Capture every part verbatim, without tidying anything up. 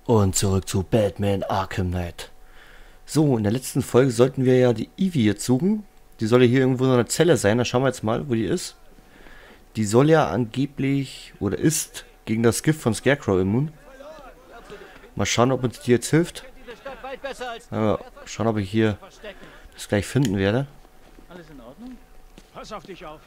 Und zurück zu Batman Arkham Knight. So, in der letzten Folge sollten wir ja die Evie jetzt suchen. Die soll ja hier irgendwo in einer Zelle sein. Da schauen wir jetzt mal, wo die ist. Die soll ja angeblich, oder ist, gegen das Gift von Scarecrow immun. Mal schauen, ob uns die jetzt hilft. Ja, schauen, ob ich hier das gleich finden werde. Alles in Ordnung? Pass auf dich auf.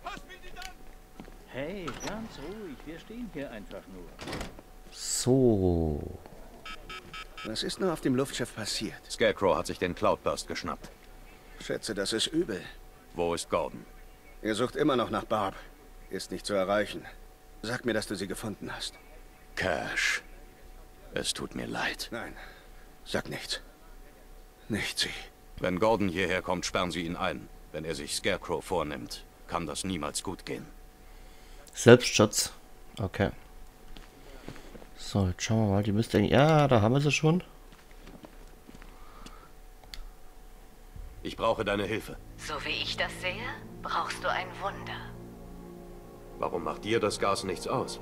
Hey, ganz ruhig. Wir stehen hier einfach nur. So. Was ist nur auf dem Luftschiff passiert? Scarecrow hat sich den Cloudburst geschnappt. Schätze, das ist übel. Wo ist Gordon? Er sucht immer noch nach Barb. Ist nicht zu erreichen. Sag mir, dass du sie gefunden hast. Cash. Es tut mir leid. Nein, sag nichts. Nicht sie. Wenn Gordon hierher kommt, sperren Sie ihn ein. Wenn er sich Scarecrow vornimmt, kann das niemals gut gehen. Selbstschutz. Okay. So, jetzt schauen wir mal. Die müsste eigentlich... Ja, da haben wir sie schon. Ich brauche deine Hilfe. So wie ich das sehe, brauchst du ein Wunder. Warum macht dir das Gas nichts aus?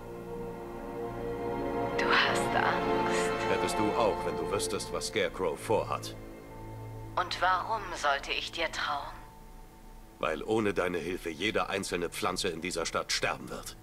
Du hast Angst. Hättest du auch, wenn du wüsstest, was Scarecrow vorhat. Und warum sollte ich dir trauen? Weil ohne deine Hilfe jede einzelne Pflanze in dieser Stadt sterben wird.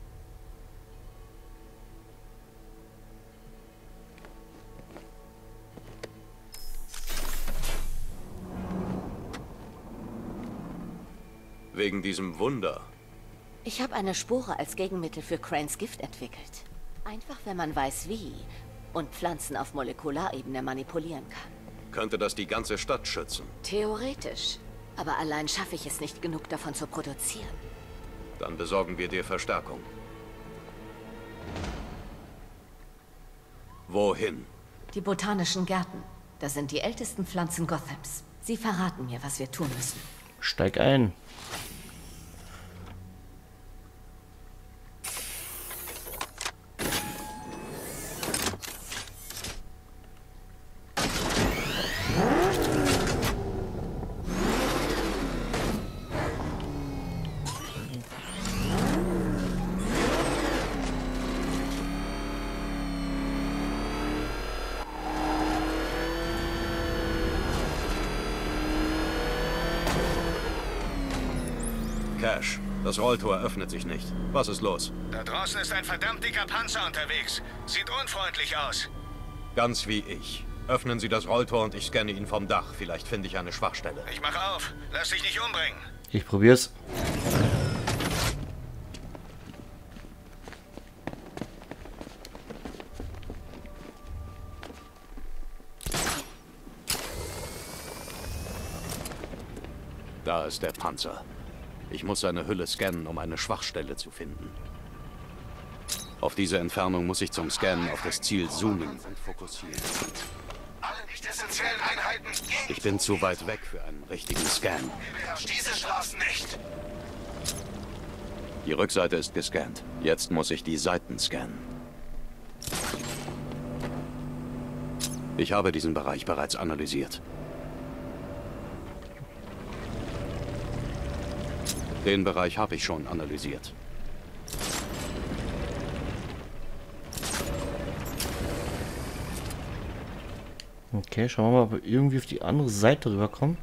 Wegen diesem Wunder. Ich habe eine Spore als Gegenmittel für Cranes Gift entwickelt. Einfach, wenn man weiß, wie und Pflanzen auf Molekularebene manipulieren kann. Könnte das die ganze Stadt schützen? Theoretisch. Aber allein schaffe ich es nicht genug davon zu produzieren. Dann besorgen wir dir Verstärkung. Wohin? Die botanischen Gärten. Das sind die ältesten Pflanzen Gothams. Sie verraten mir, was wir tun müssen. Steig ein. Cash, das Rolltor öffnet sich nicht. Was ist los? Da draußen ist ein verdammt dicker Panzer unterwegs. Sieht unfreundlich aus. Ganz wie ich. Öffnen Sie das Rolltor und ich scanne ihn vom Dach. Vielleicht finde ich eine Schwachstelle. Ich mach auf. Lass dich nicht umbringen. Ich probier's. Da ist der Panzer. Ich muss seine Hülle scannen, um eine Schwachstelle zu finden. Auf diese Entfernung muss ich zum Scannen auf das Ziel zoomen und fokussieren. Alle nicht essentiellen Einheiten. Ich bin zu weit weg für einen richtigen Scan. Diese Straßen nicht. Die Rückseite ist gescannt. Jetzt muss ich die Seiten scannen. Ich habe diesen Bereich bereits analysiert. Den Bereich habe ich schon analysiert. Okay, schauen wir mal, ob wir irgendwie auf die andere Seite rüberkommen.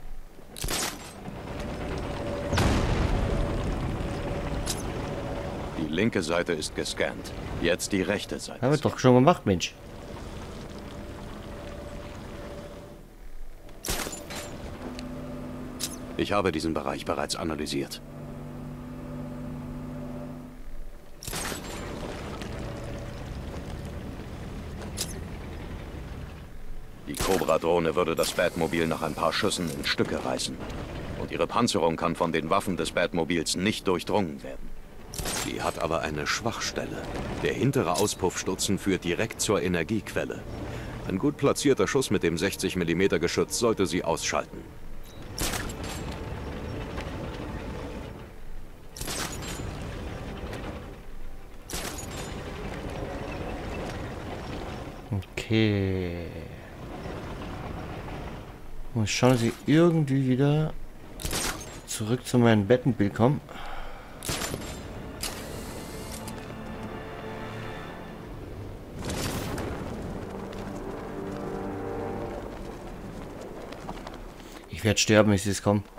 Die linke Seite ist gescannt. Jetzt die rechte Seite. Haben wir doch schon gemacht, Mensch. Ich habe diesen Bereich bereits analysiert. Die Cobra-Drohne würde das Batmobil nach ein paar Schüssen in Stücke reißen. Und ihre Panzerung kann von den Waffen des Batmobils nicht durchdrungen werden. Sie hat aber eine Schwachstelle. Der hintere Auspuffstutzen führt direkt zur Energiequelle. Ein gut platzierter Schuss mit dem sechzig Millimeter Geschütz sollte sie ausschalten. Okay. Muss schauen, dass ich irgendwie wieder zurück zu meinem Batmobil komme. Ich werde sterben, ich sehe es kommen.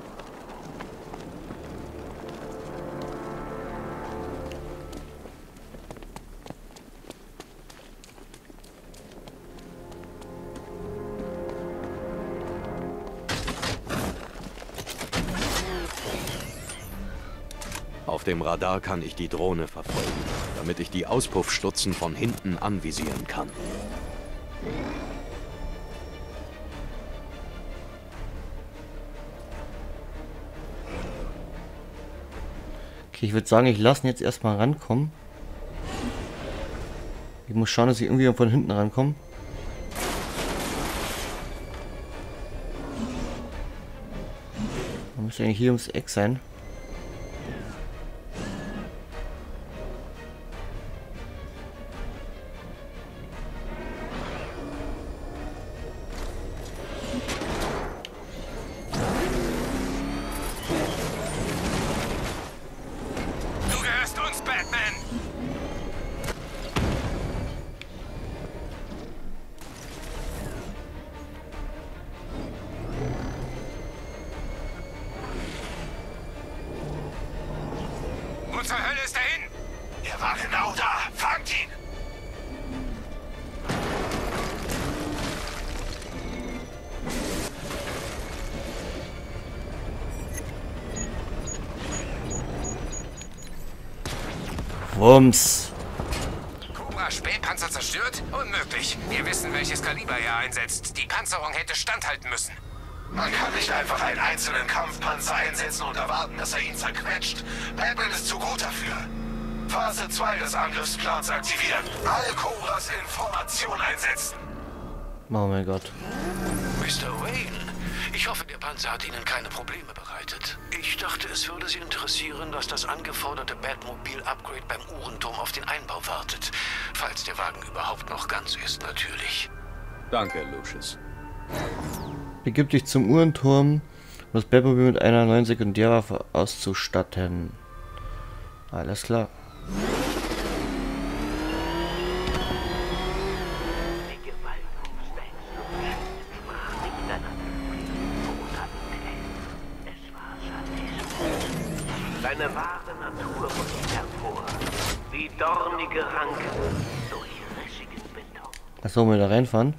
Auf dem Radar kann ich die Drohne verfolgen, damit ich die Auspuffstutzen von hinten anvisieren kann. Okay, ich würde sagen, ich lasse ihn jetzt erstmal rankommen. Ich muss schauen, dass ich irgendwie von hinten rankomme. Man müsste eigentlich hier ums Eck sein. Wo zur Hölle ist er hin? Er war genau da. Fangt ihn! Wumms. Cobra Spähpanzer zerstört? Unmöglich. Wir wissen, welches Kaliber er einsetzt. Die Panzerung hätte standhalten müssen. Man kann nicht einfach einen einzelnen Kampfpanzer einsetzen und erwarten, dass er ihn zerquetscht. Batman ist zu gut dafür. Phase zwei des Angriffsplans aktivieren. Alle Cobras in Formation einsetzen. Oh mein Gott. Mister Wayne, ich hoffe, der Panzer hat Ihnen keine Probleme bereitet. Ich dachte, es würde Sie interessieren, dass das angeforderte Batmobil-Upgrade beim Uhrenturm auf den Einbau wartet. Falls der Wagen überhaupt noch ganz ist, natürlich. Danke, Lucius. Begib dich zum Uhrenturm, um das Batmobil mit einer neuen Sekundärwaffe auszustatten. Alles klar. Seine wahre Natur geht hervor, wie dornige Ranken durch rischigen Beton. Achso, mal da reinfahren.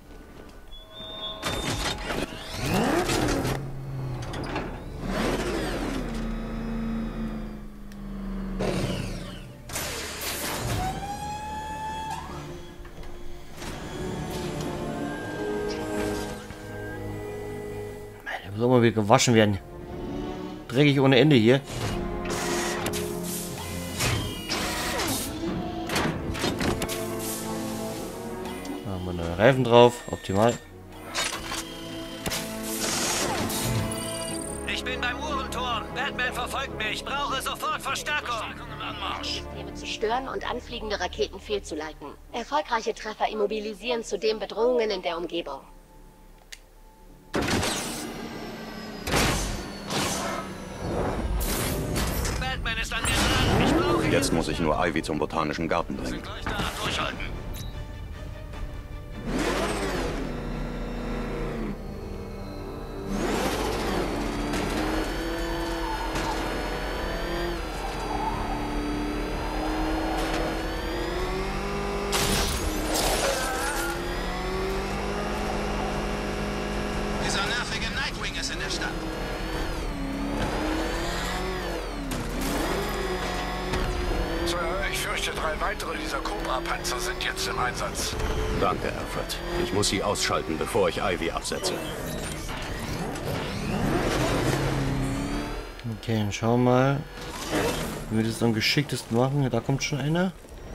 Muss auch mal wieder gewaschen werden. Dreckig ohne Ende hier. Da haben wir neue Reifen drauf. Optimal. Ich bin beim Uhrenturm. Batman verfolgt mich. Brauche sofort Verstärkung. Systeme zu stören und anfliegende Raketen fehlzuleiten. Erfolgreiche Treffer immobilisieren zudem Bedrohungen in der Umgebung. Jetzt muss ich nur Ivy zum Botanischen Garten bringen. Gleich da, durchhalten. Dieser nervige Nightwing ist in der Stadt. Ich fürchte, drei weitere dieser Cobra-Panzer sind jetzt im Einsatz. Danke, Alfred. Ich muss sie ausschalten, bevor ich Ivy absetze. Okay, dann schauen wir mal, wie wir das am geschicktesten machen. Da kommt schon einer.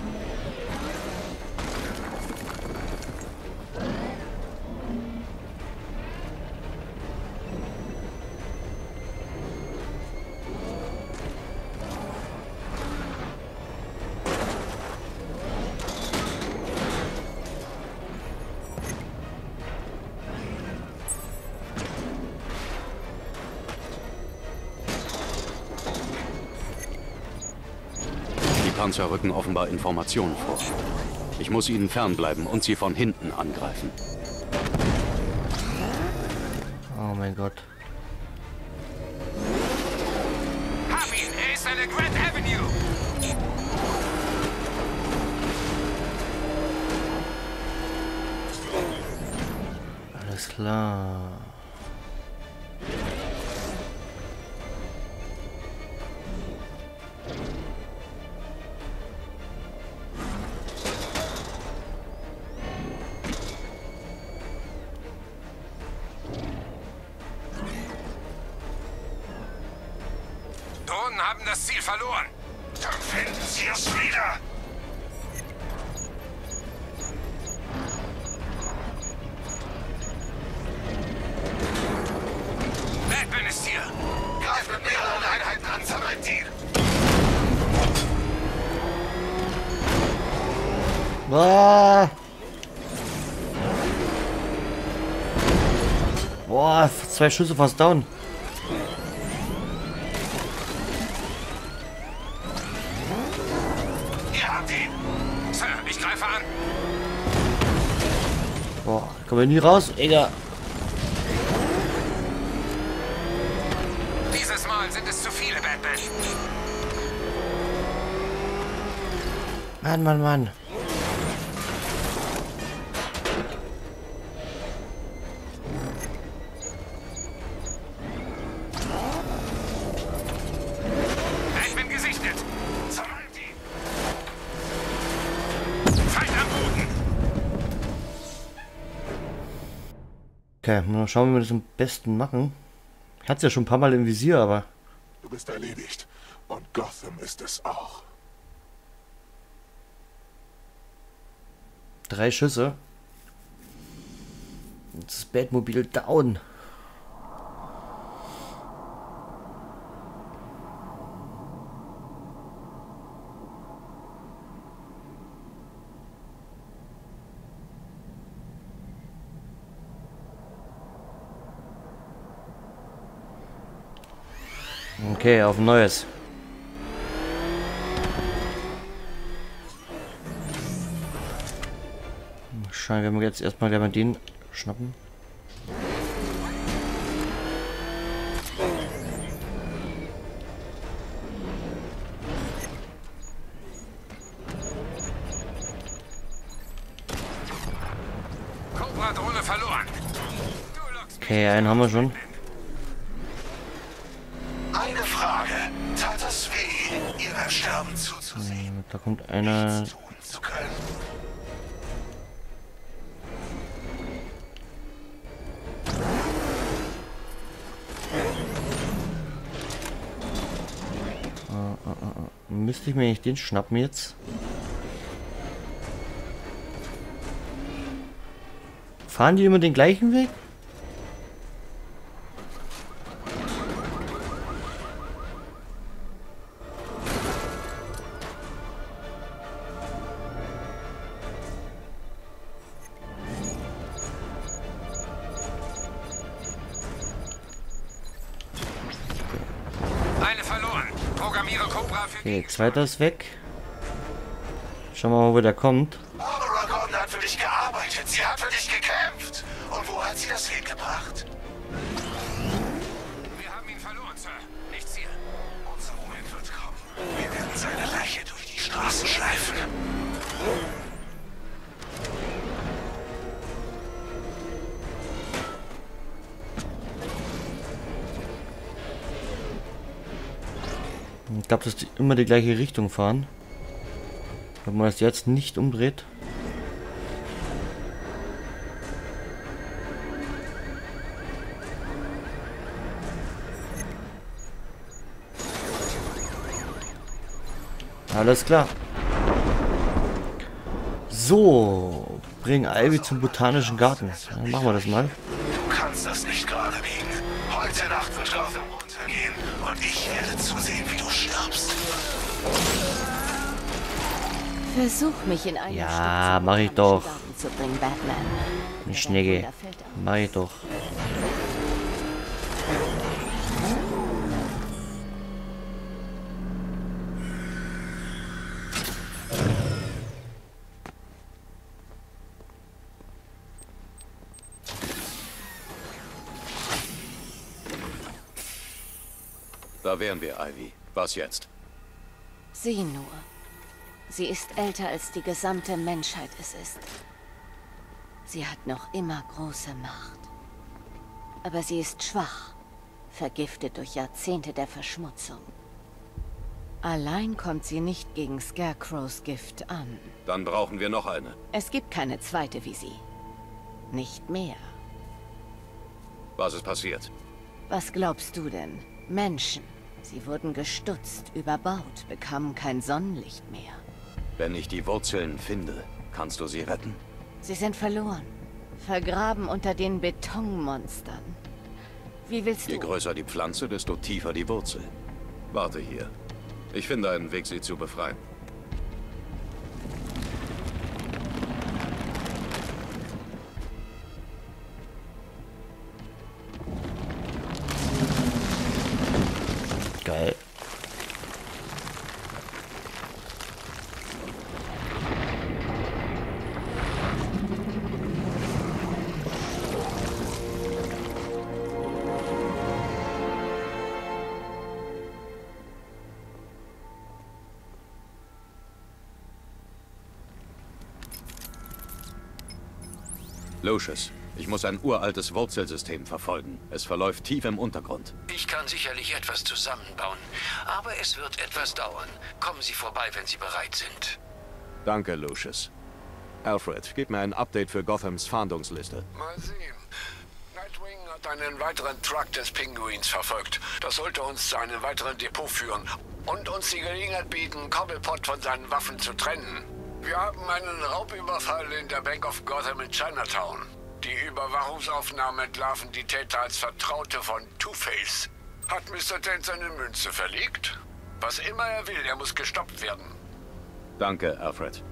Die Panzer rücken offenbar Informationen vor. Ich muss ihnen fernbleiben und sie von hinten angreifen. Oh mein Gott. der Grand Avenue. Alles klar. Drohnen haben das Ziel verloren. Dann finden sie es wieder. Batman ist hier. Greif mit mehreren Einheiten an, Serpentin. Ah. Boah, zwei Schüsse fast down. Ihr habt ihn. Sir, ich greife an. Boah, kommen wir nie raus, egal. Dieses Mal sind es zu viele, Batman. Mann, Mann, Mann. Batman gesichtet. Sammelt ihn. Feind am Boden. Okay, mal schauen, wie wir das am besten machen. Ich hatte es ja schon ein paar Mal im Visier, aber... Du bist erledigt. Und Gotham ist es auch. Drei Schüsse. Das Batmobil down. Okay, auf ein neues. Scheint, wenn wir jetzt erstmal gleich mal den schnappen. Cobra-Drohne verloren. Okay, einen haben wir schon. Eine Frage. Tat es weh, ihr beim Sterben zuzusehen? Da kommt einer. Nichts tun zu können. Uh, uh, uh. Müsste ich mir nicht den schnappen jetzt? Fahren die immer den gleichen Weg? Eine verloren. Programmiere Cobra für Okay, zweiter ist weg. Schauen wir mal, wo der kommt. Barbara Gordon hat für dich gearbeitet. Sie hat für dich gekämpft. Und wo hat sie das hingebracht? Wir haben ihn verloren, Sir. Nichts hier. Unser Moment wird kommen. Wir werden seine Leiche durch die Straßen schleifen. Ich glaube, dass die immer die gleiche Richtung fahren. Wenn man das jetzt nicht umdreht. Alles klar. So, bring Ivy zum Botanischen Garten. Dann machen wir das mal. Du kannst das nicht gerade biegen. Heute Nacht wird Gotham untergehen und ich werde zusehen, wie du stirbst. Versuch mich in eine Ja, Stück mach ich doch. Garten zu bringen, Batman. Eine Schnecke. Mach ich doch. Da wären wir, Ivy. Was jetzt? Sieh nur. Sie ist älter als die gesamte Menschheit es ist. Sie hat noch immer große Macht. Aber sie ist schwach, vergiftet durch Jahrzehnte der Verschmutzung. Allein kommt sie nicht gegen Scarecrows Gift an. Dann brauchen wir noch eine. Es gibt keine zweite wie sie. Nicht mehr. Was ist passiert? Was glaubst du denn? Menschen. Sie wurden gestutzt, überbaut, bekamen kein Sonnenlicht mehr. Wenn ich die Wurzeln finde, kannst du sie retten? Sie sind verloren. Vergraben unter den Betonmonstern. Wie willst du... Je größer die Pflanze, desto tiefer die Wurzel. Warte hier. Ich finde einen Weg, sie zu befreien. Geil. Lucius, ich muss ein uraltes Wurzelsystem verfolgen. Es verläuft tief im Untergrund. Ich kann sicherlich etwas zusammenbauen, aber es wird etwas dauern. Kommen Sie vorbei, wenn Sie bereit sind. Danke, Lucius. Alfred, gib mir ein Update für Gothams Fahndungsliste. Mal sehen. Nightwing hat einen weiteren Truck des Pinguins verfolgt. Das sollte uns zu einem weiteren Depot führen und uns die Gelegenheit bieten, Cobblepot von seinen Waffen zu trennen. Wir haben einen Raubüberfall in der Bank of Gotham in Chinatown. Die Überwachungsaufnahmen entlarven die Täter als Vertraute von Two-Face. Hat Mister Dent seine Münze verlegt? Was immer er will, er muss gestoppt werden. Danke, Alfred.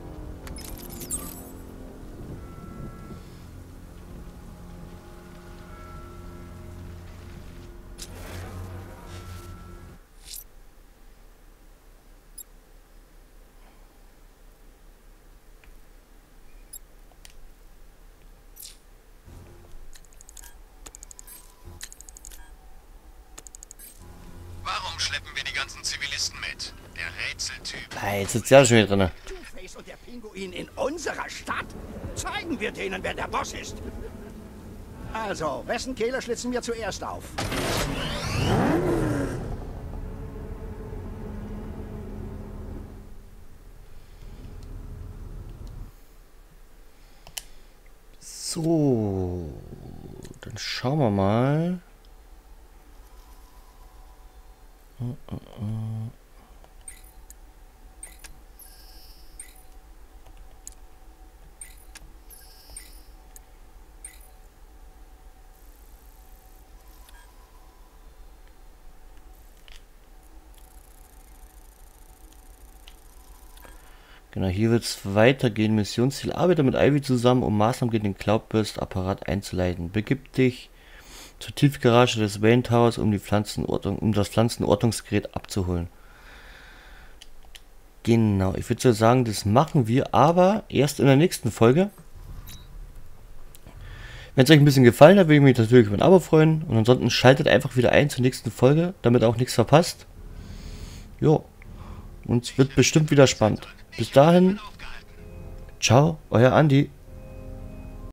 Warum schleppen wir die ganzen Zivilisten mit? Der Rätseltyp. Ah, jetzt sitzt ja schon wieder drin. Two-Face und der Pinguin in unserer Stadt? Zeigen wir denen, wer der Boss ist. Also, wessen Kehle schlitzen wir zuerst auf? So, dann schauen wir mal. Uh, uh, uh. Genau, hier wird es weitergehen. Missionsziel: Arbeite mit Ivy zusammen, um Maßnahmen gegen den Cloudburst-Apparat einzuleiten. Begib dich zur Tiefgarage des Wayne Towers, um die Pflanzenordnung, um das Pflanzenordnungsgerät abzuholen. Genau, ich würde so sagen, das machen wir aber erst in der nächsten Folge. Wenn es euch ein bisschen gefallen hat, würde ich mich natürlich über ein Abo freuen. Und ansonsten schaltet einfach wieder ein zur nächsten Folge, damit auch nichts verpasst. Jo, und es wird bestimmt wieder spannend. Bis dahin, ciao, euer Andi.